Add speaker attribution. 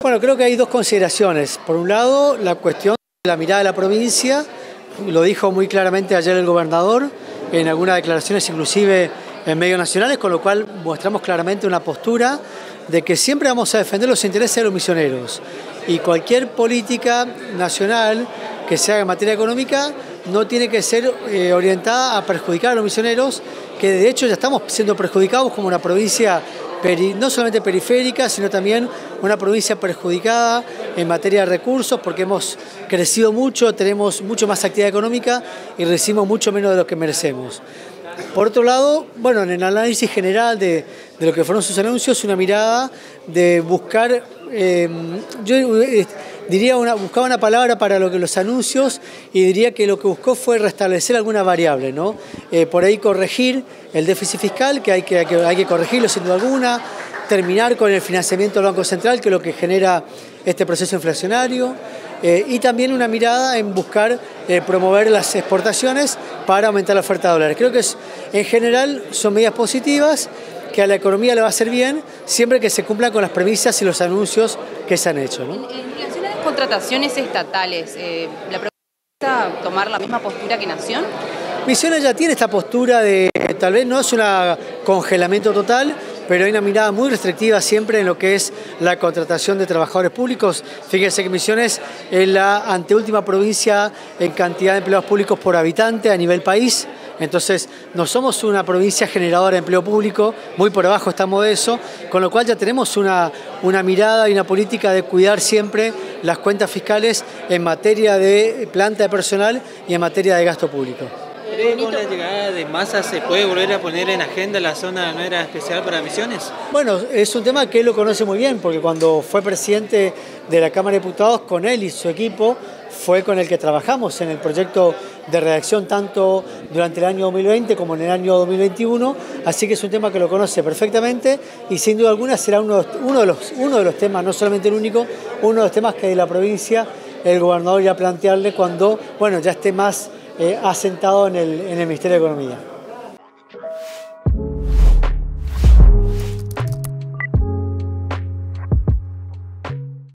Speaker 1: Bueno, creo que hay dos consideraciones. Por un lado, la cuestión de la mirada de la provincia, lo dijo muy claramente ayer el gobernador, en algunas declaraciones inclusive en medios nacionales, con lo cual mostramos claramente una postura de que siempre vamos a defender los intereses de los misioneros. Y cualquier política nacional que se haga en materia económica no tiene que ser orientada a perjudicar a los misioneros, que de hecho ya estamos siendo perjudicados como una provincia no solamente periférica, sino también una provincia perjudicada en materia de recursos, porque hemos crecido mucho, tenemos mucho más actividad económica y recibimos mucho menos de lo que merecemos. Por otro lado, bueno, en el análisis general de lo que fueron sus anuncios, una mirada de buscar, buscaba una palabra para los anuncios y diría que lo que buscó fue restablecer alguna variable, ¿no? Por ahí corregir el déficit fiscal, que hay que corregirlo sin duda alguna, terminar con el financiamiento del Banco Central, que es lo que genera este proceso inflacionario, y también una mirada en buscar promover las exportaciones para aumentar la oferta de dólares. Creo que en general son medidas positivas, que a la economía le va a hacer bien, siempre que se cumplan con las premisas y los anuncios que se han hecho, ¿no?
Speaker 2: En relación a las contrataciones estatales, ¿la provincia va a tomar la misma postura que Nación?
Speaker 1: Misiones ya tiene esta postura de, tal vez no es un congelamiento total, pero hay una mirada muy restrictiva siempre en lo que es la contratación de trabajadores públicos. Fíjense que Misiones es la anteúltima provincia en cantidad de empleados públicos por habitante a nivel país. Entonces, no somos una provincia generadora de empleo público, muy por abajo estamos de eso, con lo cual ya tenemos una mirada y una política de cuidar siempre las cuentas fiscales en materia de planta de personal y en materia de gasto público.
Speaker 3: ¿Cree que con la llegada de Massa se puede volver a poner en agenda la zona no era especial para Misiones?
Speaker 1: Bueno, es un tema que él lo conoce muy bien, porque cuando fue presidente de la Cámara de Diputados, con él y su equipo, fue con el que trabajamos en el proyecto de redacción tanto durante el año 2020 como en el año 2021, así que es un tema que lo conoce perfectamente y sin duda alguna será uno de los temas, no solamente el único, uno de los temas que de la provincia el gobernador irá a plantearle cuando ya esté más asentado en el Ministerio de Economía.